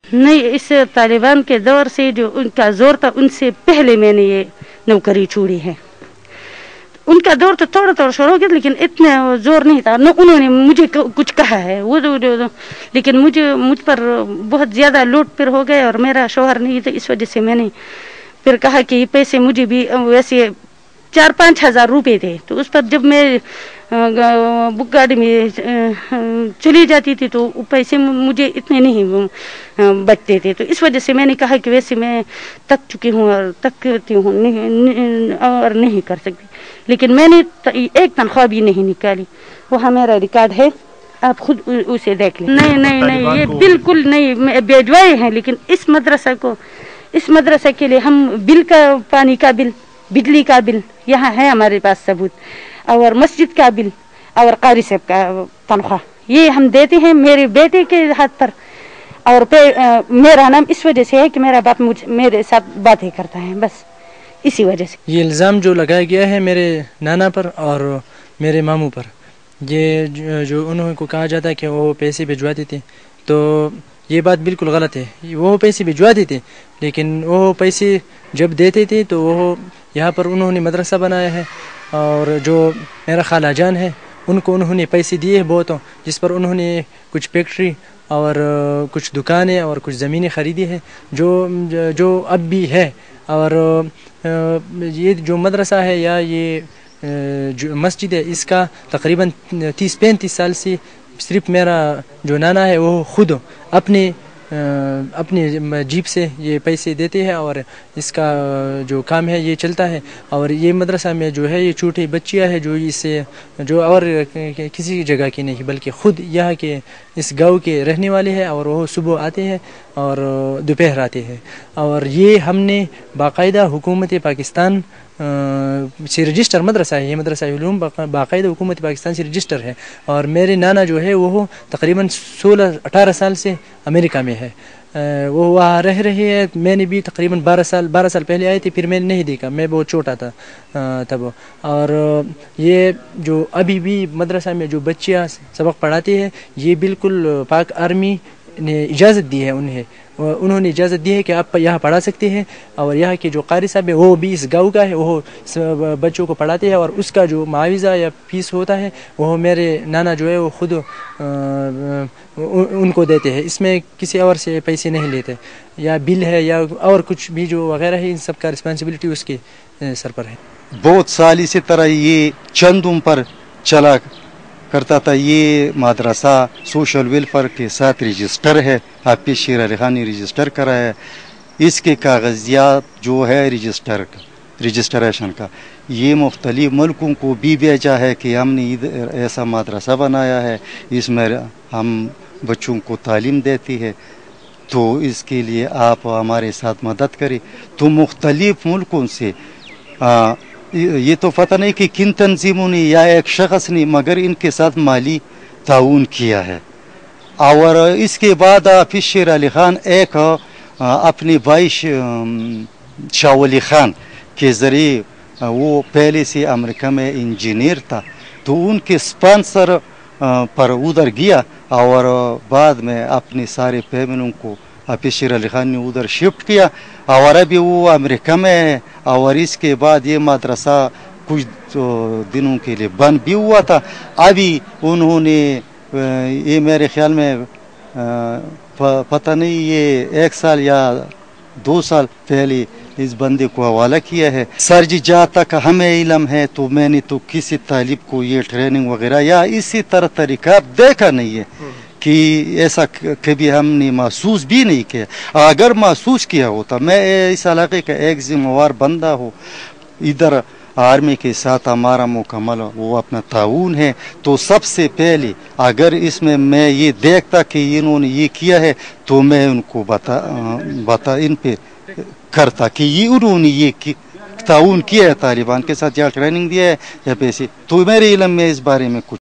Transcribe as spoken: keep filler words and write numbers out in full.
نہیں، اس طالبان کے دور سے جو ان کا زور تھا ان سے پہلے میں نے یہ نوکری چھوڑی ہے. ان کا دور تو تھوڑا تھوڑا شروع ہو گیا لیکن اتنا زور نہیں تھا. نہ انہوں نے مجھے کچھ کہا ہے وہ لیکن مجھے مجھ پر بہت زیادہ لوٹ پر ہو گئے اور میرا شوہر نہیں تھا. اس وجہ سے میں نے پھر کہا کہ یہ پیسے مجھے بھی ویسے چار پانچ ہزار روپے تھے تو اس پر جب میں بک گاڑی میں چلی جاتی تھی تو پیسے مجھے اتنے نہیں بچتے تھے. تو اس وجہ سے میں نے کہا کہ ویسے میں تک چکی ہوں اور تکتی ہوں نہیں اور نہیں کر سکتی. لیکن میں نے ایک تنخواہ بھی نہیں نکالی. وہاں میرا ریکارڈ ہے، آپ خود اسے دیکھ لیں. نہیں نہیں نہیں، یہ بالکل نہیں بھیجوائے ہیں. لیکن اس مدرسہ کو اس مدرسہ کے لیے ہم بل کا پانی کا بل، بجلی کا بل یہاں ہے ہمارے پاس ثبوت، اور مسجد کا بل اور قاری صاحب کا تنخواہ یہ ہم دیتے ہیں میرے بیٹے کے ہاتھ پر. اور میرا نام اس وجہ سے ہے کہ میرا باپ مجھ میرے ساتھ باتیں کرتا ہے، بس اسی وجہ سے. یہ الزام جو لگایا گیا ہے میرے نانا پر اور میرے ماموں پر، یہ جو انہوں کو کہا جاتا ہے کہ وہ پیسے بھجواتے تھے، تو یہ بات بالکل غلط ہے. وہ پیسے بھجواتے تھے لیکن وہ پیسے جب دیتے تھے تو وہ یہاں پر انہوں نے مدرسہ بنایا ہے، اور جو میرا خالہ جان ہے ان کو انہوں نے پیسے دیے ہیں بہتوں، جس پر انہوں نے کچھ فیکٹری اور کچھ دکانیں اور کچھ زمینیں خریدی ہیں جو جو اب بھی ہے. اور یہ جو مدرسہ ہے یا یہ جو مسجد ہے اس کا تقریباً تیس پینتیس سال سے صرف میرا جو نانا ہے وہ خود اپنے اپنے جیب سے یہ پیسے دیتے ہیں اور اس کا جو کام ہے یہ چلتا ہے. اور یہ مدرسہ میں جو ہے یہ چھوٹی بچیاں ہیں جو اس سے جو اور کسی جگہ کی نہیں بلکہ خود یہاں کے اس گاؤں کے رہنے والے ہیں، اور وہ صبح آتے ہیں اور دوپہر آتے ہیں. اور یہ ہم نے باقاعدہ حکومت پاکستان سے رجسٹر مدرسہ ہے، یہ مدرسہ علوم باقاعدہ حکومت پاکستان سے رجسٹر ہے. اور میرے نانا جو ہے وہ تقریباً سولہ اٹھارہ سال سے امریکہ میں ہے، وہ وہاں رہ رہے ہیں. میں نے بھی تقریباً بارہ سال بارہ سال پہلے آئے تھے، پھر میں نے نہیں دیکھا، میں بہت چھوٹا تھا تب. اور یہ جو ابھی بھی مدرسہ میں جو بچیاں سبق پڑھاتے ہیں یہ بالکل پاک آرمی نے اجازت دی ہے، انہیں انہوں نے اجازت دی ہے کہ آپ یہاں پڑھا سکتے ہیں. اور یہاں کے جو قاری صاحب ہے وہ بھی اس گاؤں کا ہے، وہ بچوں کو پڑھاتے ہیں اور اس کا جو معاوضہ یا فیس ہوتا ہے وہ میرے نانا جو ہے وہ خود ان کو دیتے ہیں. اس میں کسی اور سے پیسے نہیں لیتے، یا بل ہے یا اور کچھ بھی جو وغیرہ ہے، ان سب کا رسپانسبلٹی اس کے سر پر ہے. بہت سال اسی طرح یہ چندوں پر چلا کرتا تھا. یہ مدرسہ سوشل ویلفیئر کے ساتھ رجسٹر ہے، حافظ شیر علی خان نے رجسٹر کرا ہے. اس کے کاغذات جو ہے رجسٹر رجسٹریشن کا یہ مختلف ملکوں کو بھی بھیجا ہے کہ ہم نے ادھر ایسا مدرسہ بنایا ہے، اس میں ہم بچوں کو تعلیم دیتی ہے، تو اس کے لیے آپ ہمارے ساتھ مدد کریں. تو مختلف ملکوں سے آ, یہ تو پتہ نہیں کہ کن تنظیموں نے یا ایک شخص نے مگر ان کے ساتھ مالی تعاون کیا ہے. اور اس کے بعد حافظ شیر علی خان ایک اپنے بھائی شاہ ولی خان کے ذریعے، وہ پہلے سے امریکہ میں انجینئر تھا، تو ان کے اسپانسر پر ادھر گیا اور بعد میں اپنے سارے فیملیوں کو حافظ شیر علی خان نے ادھر شفٹ کیا. اور ابھی وہ امریکہ میں ہے. اور اس کے بعد یہ مدرسہ کچھ دنوں کے لیے بند بھی ہوا تھا. ابھی انہوں نے یہ میرے خیال میں پتہ نہیں یہ ایک سال یا دو سال پہلے اس بندے کو حوالہ کیا ہے. سر جی جہاں تک ہمیں علم ہے تو میں نے تو کسی طالب کو یہ ٹریننگ وغیرہ یا اسی طرح طریقہ دیکھا نہیں ہے کہ ایسا کبھی ہم نے محسوس بھی نہیں کیا. اگر محسوس کیا ہوتا، میں اس علاقے کا ایک ذمہ وار بندہ ہوں، ادھر آرمی کے ساتھ ہمارا مکمل وہ اپنا تعاون ہے، تو سب سے پہلے اگر اس میں میں یہ دیکھتا کہ انہوں نے یہ کیا ہے تو میں ان کو بتا بتا ان پہ کرتا کہ یہ انہوں نے یہ تعاون کیا ہے طالبان کے ساتھ، یا ٹریننگ دیا ہے یا پیسے. تو میرے علم میں اس بارے میں کچھ